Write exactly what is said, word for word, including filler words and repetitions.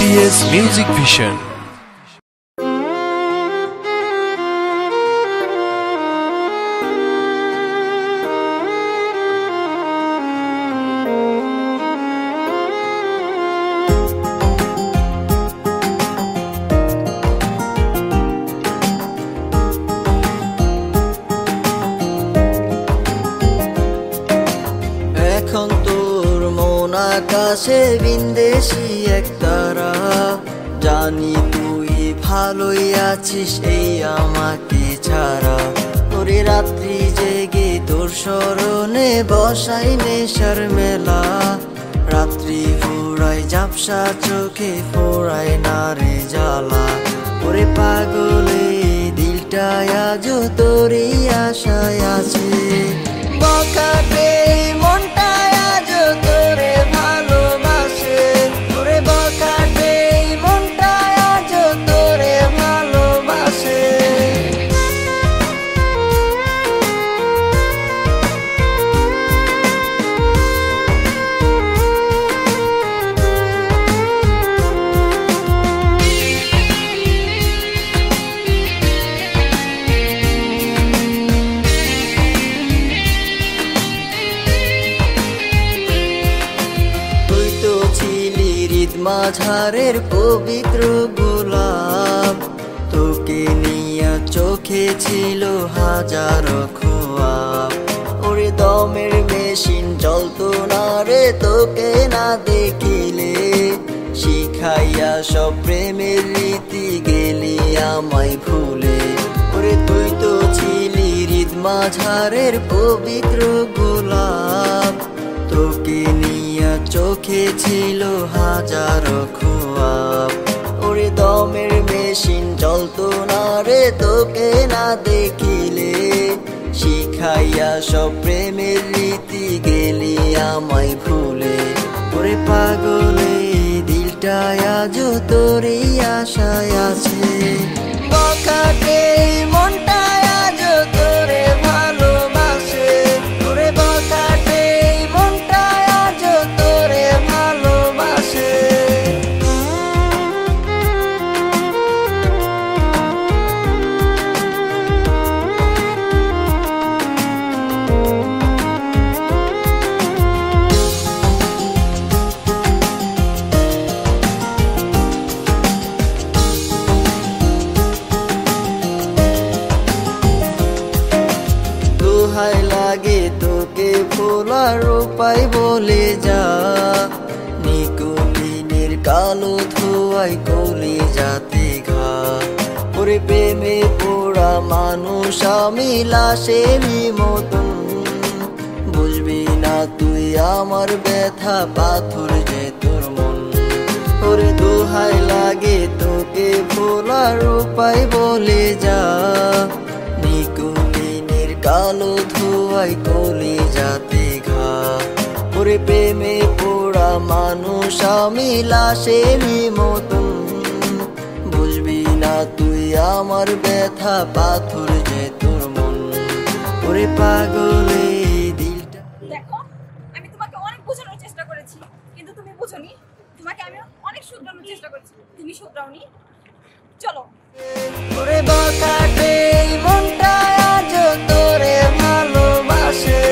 BS music vision. এখন তোর মন আকাশে বিন্দেশি এক তারা, জানি তুই ভালোই আছিস এই আমাকে ছাড়া। তোরে রাত্রি জেগে তোর স্মরণে বসাই নেশার মেলা, রাত্রি ফুরাই ঝাপসা চোখে ফোরাই না রে জ্বালা। ওরে পাগলে দিলটায় আজও তোরই আশায় আছে, বখাটে মনটায় আজও তোরে ভালোবাসে। ওরে বখাটে মনটায় আজও তোরে ভালোবাসে। মাঝারের পবিত্র গোলাপ, তোকে নিয়ে চোখে ছিল হাজারো খোয়াব। ওরে দমের মেশিন চলতো না রে তোকে না দেখিলে, শিখাইয়া সব প্রেমের রীতি গেলি আমায় ভুলে। ওরে তুই তো ছিলি হৃদ মাঝারের পবিত্র গোলাপ, তোকে নিয়া চোখে ছিল হাজারো খোয়াব। ওরে দমের মেশিন চলতো না রে তোকে না দেখিলে, শিখাইয়া সব প্রেমের রীতি গেলি আমায় ভুলে। ওরে পাগলে দিলটায় আজও তোরই আশায় আছে, বখাটে মনটায় আজও তোরে ভালোবাসে। ওরে বখাটে মনটায় আজও তোরে ভালোবাসে। দোহাই লাগে তোকে ভোলার উপায় বলে যা, নিকোটিনের কালো ধোয়াই কলি যাতে ঘা। ওরে প্রেমে পোড়া মানুষ আমি লাশেরই মতন, বুঝবি না তুই আমার ব্যথা পাথর যে তোর মন। ওরে দোহাই লাগে তোকে ভোলার উপায় বলে যা, নিকোটিনের কালো ধোয়াই কলি যাতে ঘা। ওরে প্রেমে পোড়া মানুষ আমি লাশেরই মতন, বুঝবি না তুই আমার ব্যথা পাথর যে তোর মন। ওরে পাগলে দিলটা। দেখো, আমি তোমাকে অনেক বোঝানোর চেষ্টা করেছি কিন্তু তুমি বুঝোনি। তোমাকে আমি অনেক শুধরানোর চেষ্টা করেছি, তুমি শুধরাওনি। চলো। ওরে বখাটে মনটায় আজও তোরে ভালোবাসে।